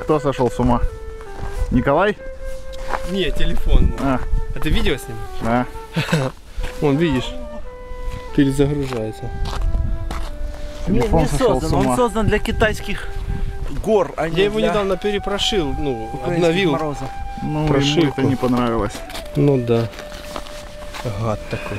Кто сошел с ума? Николай? Не, телефон. А ты видео снимаешь? Да. Вон, видишь, перезагружается. Телефон не сошел создан, с ума. он создан для китайских гор, а не Я его для недавно перепрошил, ну, украинских обновил. морозов. Ну, Прошивку. ему это не понравилось. Ну да. Гад такой.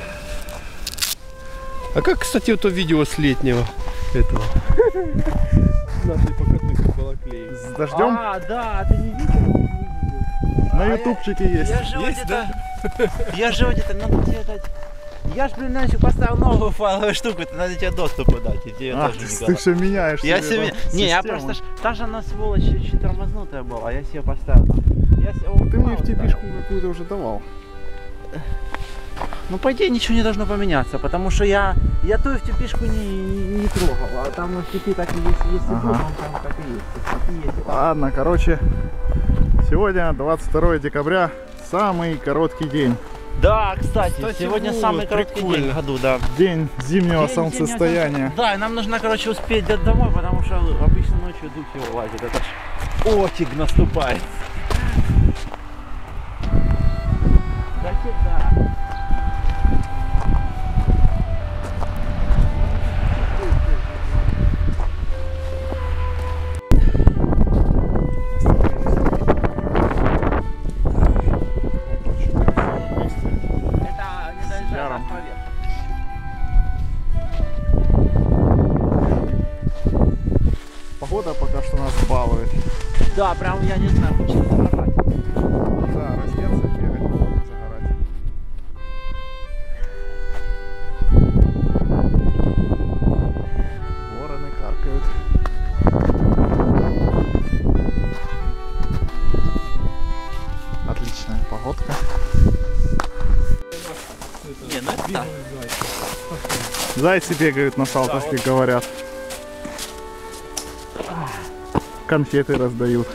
А как, кстати, вот то видео с летнего этого? Нашей покатной балаклеи. С дождем? А, да, ты не видел? На ютубчике есть. Я же Есть, где-то... Я же где-то, надо тебе дать... Я ж, блин, значит, поставил новую файловую штуку, это надо тебе доступ дать. И тебе А, тоже не ты говорю. все меняешь. Я себе... Не, я просто... Та же она, сволочь, очень тормознутая была, а я себе поставил. Ты мне FTP-шку какую-то уже давал. Ну, по идее, ничего не должно поменяться, потому что я ту FTP-шку не трогал, а там FTP так и есть, если Ага. там так и есть. FTP есть. Ладно, короче, сегодня 22 декабря, самый короткий день. Да, кстати, сегодня вот, самый короткий день прикольно. в году, да. День зимнего День солнцестояния. зимнего Да, и нам нужно, короче, успеть домой, потому что обычно ночью дух его лазит. Это ж отик наступает. Значит, да. Это не доезжает Яром. до поверхности. Погода пока что нас балует. Да, прям я не знаю, хочется загорать. Да, раздеться, бегать, загорать. Вороны каркают. Отличная погодка. Не, ну это да. Зайцы бегают на Салтовске, говорят. Конфеты раздают.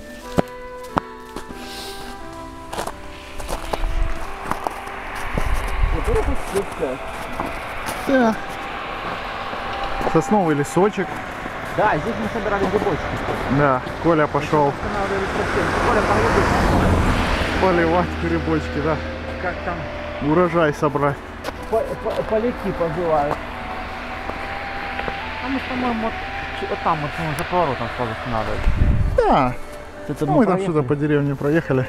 Да. Сосновый лесочек. Да, здесь мы собирали грибочки. Да, Коля пошел Останавливались совсем. Коля, погоди. поливать грибочки, да. Как там Урожай собрать. поляки поживают. А мы, по-моему, вот там, вот, за поворотом сразу останавливались. Да. Это Ну, мы там что-то по деревне проехали.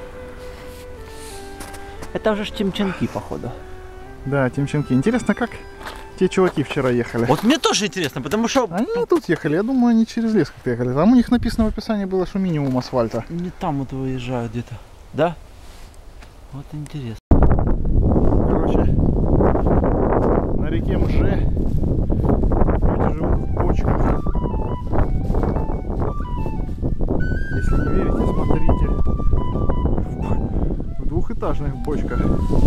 Это уже ж Тимченки, походу. Да, Тимченки. Интересно, как те чуваки вчера ехали? Вот мне тоже интересно, потому что Они не тут ехали, я думаю, они через лес как-то ехали. Там у них написано в описании было, что минимум асфальта. не там вот выезжают где-то. Да? Вот интересно. Короче, на реке Мже люди живут в бочках. Вот. Если не верите, смотрите. В двухэтажных бочках.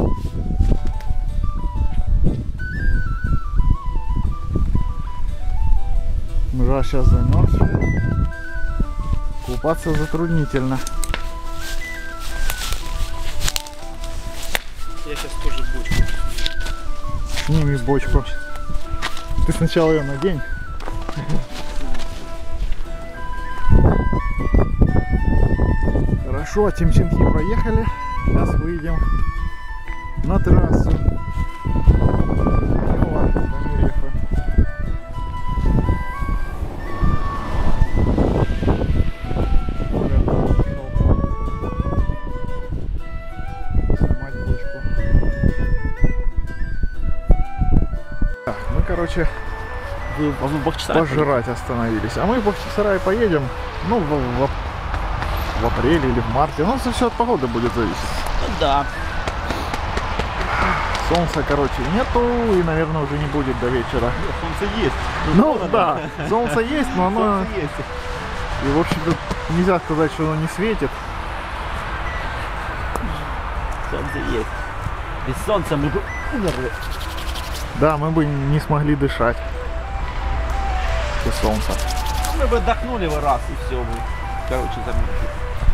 Мжа сейчас замерзшая. Купаться затруднительно. Я сейчас тоже бочку. Сними бочку. Ты сначала ее надень. Хорошо, Тимченки проехали. Сейчас выйдем на трассу. Мы, короче, в Бахчисарай пожрать остановились. А мы в Бахчисарай поедем, ну, в апреле или в марте. Ну, это все от погоды будет зависеть. Ну да. Солнца, короче, нету и, наверное, уже не будет до вечера. Солнце есть. Ну, да, солнце есть, но оно... Солнце есть. И, в общем-то, нельзя сказать, что оно не светит. Солнце есть. Без солнца мы бы умерли. Да, мы бы не смогли дышать без солнца. Мы бы отдохнули бы раз и все бы. Короче, замерзли.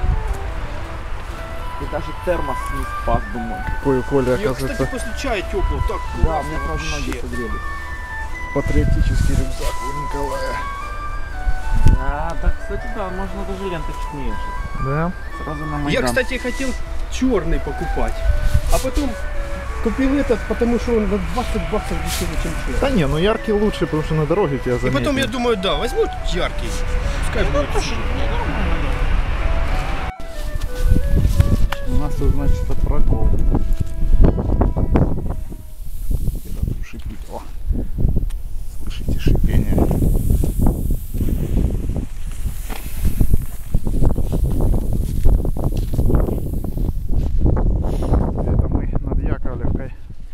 И даже термос не спас, думаю. Какой у Коли, Я, оказывается, кстати, после чая теплого так Да, классно мне сразу ноги вообще. согрели. патриотический рюкзак у Николая. А, так, кстати, да, можно даже ленточек не вешать. Да. Сразу на Я, Майдан. кстати, хотел черный покупать. А потом купил этот, потому что он на 20 баксов дешевле, чем черный. Да не, ну яркий лучше, потому что на дороге тебя И заметят. потом я думаю, да, возьму яркий. Пускай будет. У нас тут, значит, прокол. Где-то тут шипит. О, слышите шипение. Это мы над Яковлевкой.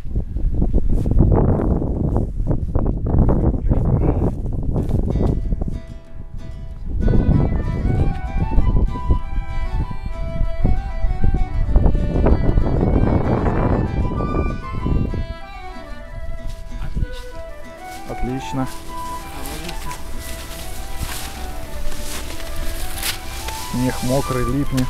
Отлично. Снег мокрый, липнет.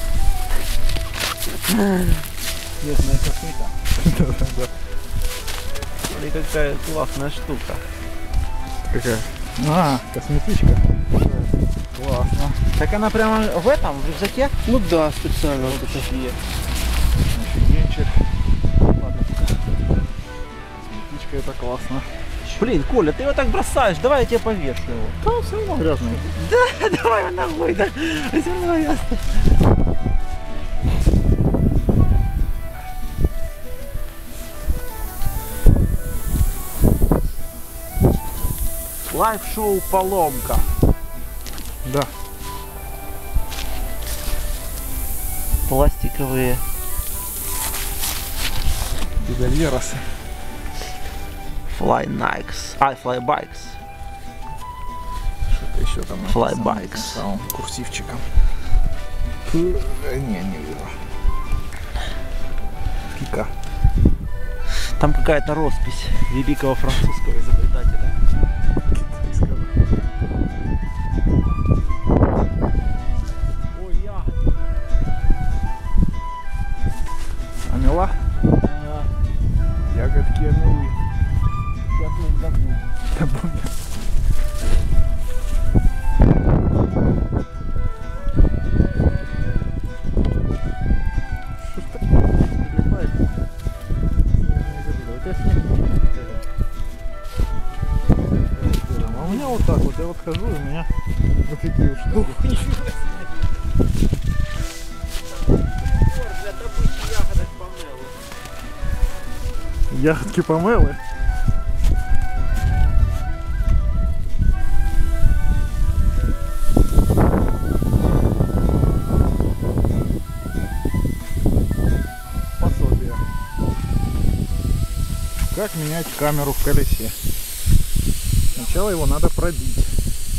Снежная копыта. Да-да-да. Смотри, какая классная штука. Какая? А, косметичка. Классно. Так она прямо в этом, в рюкзаке? Ну да, специально вот это. Офигенчик. Косметичка, это классно. Блин, Коля, ты его так бросаешь, давай я тебе повешу его. Да, все равно грязный. Да, давай его ногой, да. Все равно ясно. Лайв-шоу «Поломка». Да. Пластиковые. Педальеросы. Fly Nikes. Fly Bikes. Что-то еще там. Flybikes. Самым курсивчиком. Не вижу. Кика. Там какая-то роспись великого французского изобретателя. Китайского. Ой, ягодки. Амела? Ягодки амелы. Я тут забыл. Да понял. Что ж такое? Прилипает. У тебя снег. А у меня вот так вот, я вот хожу, и у меня вот такие вот штуки. Для добычи ягодок помелы. Ягодки помелы. Пособие. Как менять камеру в колесе? Сначала его надо пробить.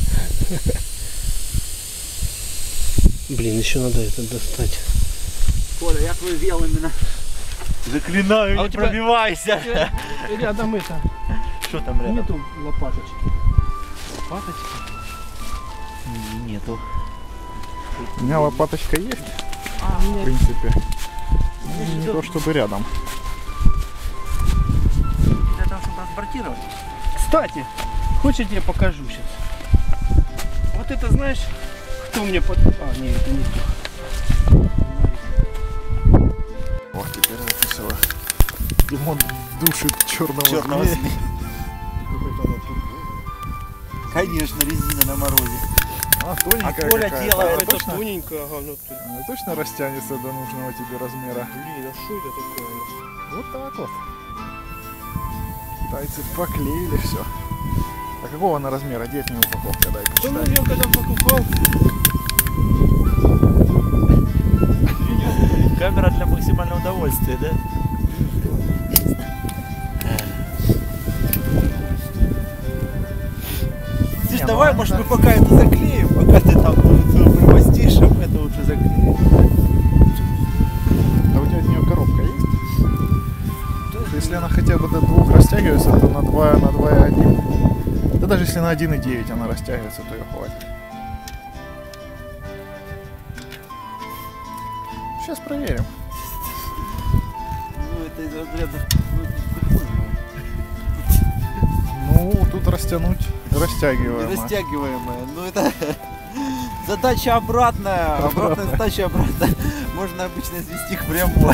Блин, еще надо это достать. Коля, я твой вел именно. Заклинаю, А не у тебя- пробивайся. Рядом это. Что там рядом? Нету лопаточки. Лопаточки? Нету. У меня лопаточка есть, А, в принципе. Ну, не то чтобы рядом. для того, чтобы транспортировать. Кстати, хочешь, я тебе покажу сейчас? Вот это знаешь, кто мне под... А, нет, это не то. Вот теперь написала. Димон душит черного Черного змея. змея. Конечно, резина на морозе. А, тоненькая А Коля какая-то. делает Она Это точно, тоненькая, ага, ну ты... она точно растянется до нужного тебе размера. Блин, а что это такое? Вот так вот. Китайцы поклеили все. А какого она размера? Где от нее упаковка? Дай Да, ну, почитай. я когда покупал, Камера для максимального удовольствия, да? Слушай, Не, ну давай, она может, да. мы пока это заклеим, пока ты там примостишь, а мы это лучше заклеим. А у тебя от нее коробка есть? Если она хотя бы до 2 растягивается, то на 2, на 2,1. Да даже если на 1,9 она растягивается, то ее хватит. Сейчас проверим. Ну, это из разряда... Ну, тут растянуть Растягиваемая. Растягиваемая. Ну это задача обратная. Обратная задача обратная. Можно обычно свести к прямой.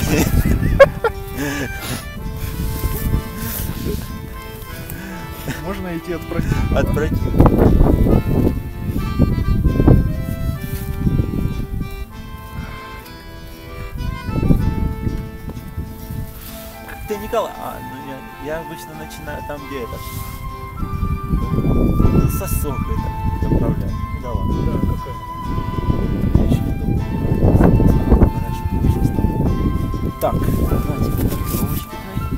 Можно идти от противника. От противника. Ты, Николай, ну я обычно начинаю там, где это сосок это заправляю. Да ладно. Да, какая? Я еще не думал. Хорошо, сейчас там. Так, знаете, ручки твои.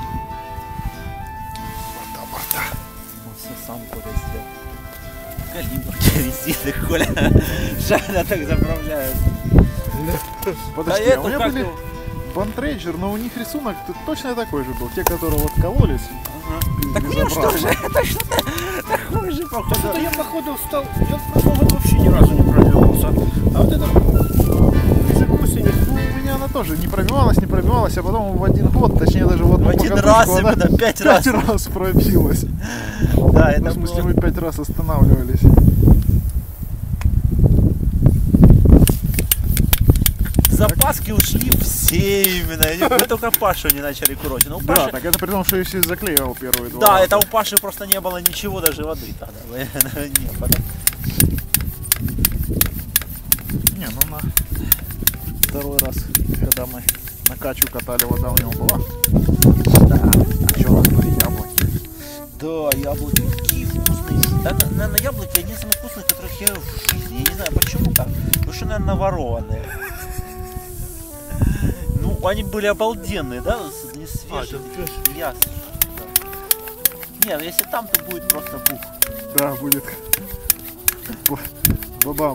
Борта. Он все сам Коля сделал. Калибр резины, Коля. Шайна так заправляют. Подожди, а у меня как были его? бантрейджер, но у них рисунок точно такой же был. Те, которые вот кололись. Ага. Так у меня что же, точно такой же, походу. Что-то я походу встал, я в прошлом году вообще ни разу не пробивался. А вот это ближе к осени. Ну, у меня она тоже не пробивалась, а потом в один год, точнее даже в одну В один покатушку, раз она именно, 5 раз. 5 раз пробилась. Да, Ну, это в смысле, было... мы 5 раз останавливались. Запаски ушли все именно. Мы только Пашу не начали курочить. Но у Да, Паши... так это при том, что я еще заклеивал первые 2 Да, раза. это у Паши просто не было ничего, даже воды тогда. Не, потом... Не, ну на второй раз, когда мы на качу катали, вода у него была. Да. А еще у нас были яблоки. Да, яблоки такие вкусные. Да, наверное, яблоки одни из самых вкусных, которых я в жизни. Я не знаю, почему так. Потому что, наверное, наворованные. Ну, они были обалденные, да? Не свежие. Ясно. Да. Нет, если там, то будет просто бух. Да, будет. Бабам.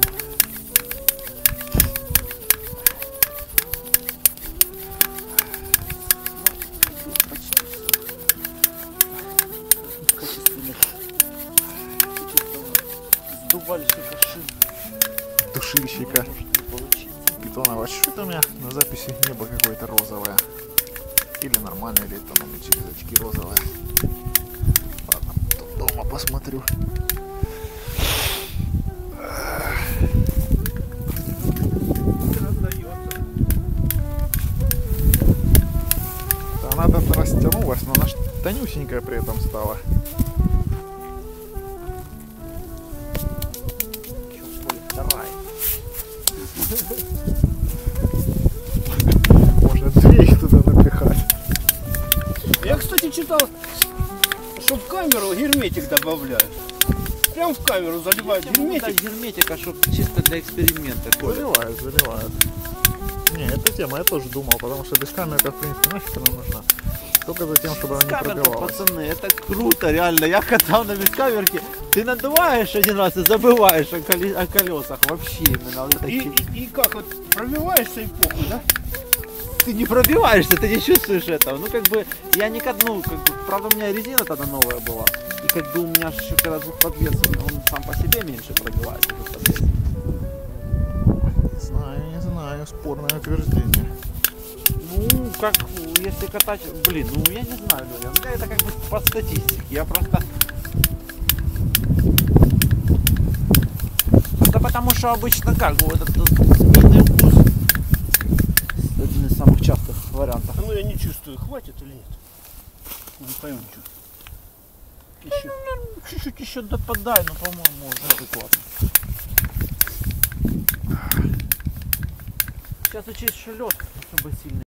Качественных сдувальщика шин Душильщика. может не получиться. Питонова. Что это у меня на записи небо какое-то розовое? Или нормальное, или это могут через очки розовое. Ладно, тут дома посмотрю. Да, она тут растянулась, но она ж тонюсенькая при этом стала. Вторая. Можно 2 их туда напихать. Я, кстати, читал, что в камеру герметик добавляют. Прям в камеру заливают герметик. Герметика, чтобы чисто для эксперимента, Коля. Заливают. Не, эта тема я тоже думал, потому что без камеры, в принципе, нафиг она нужна. Только за тем, чтобы она не Камерка, пробивалась. пацаны, это круто, реально. Я катал на бескамерке. Ты надуваешь один раз и забываешь о колесах вообще именно. Вот это И как вот пробиваешься и похуй, да? Ты не пробиваешься, ты не чувствуешь этого. Ну, как бы, я не катнул, как бы, правда, у меня резина тогда новая была. И как бы у меня же когда двухподвесный, он сам по себе меньше пробивается. Не знаю, спорное утверждение. Ну, как, если катать, блин, ну, я не знаю, Лёля, у меня это как бы по статистике. Я просто... Это потому что обычно как бы вот этот змеиный укус один из самых частых вариантов. Ну я не чувствую, хватит или нет. Не пойму, что. Еще. Чуть-чуть еще допадай, но, по-моему, уже адекватно. Сейчас учесть, что лед особо сильный.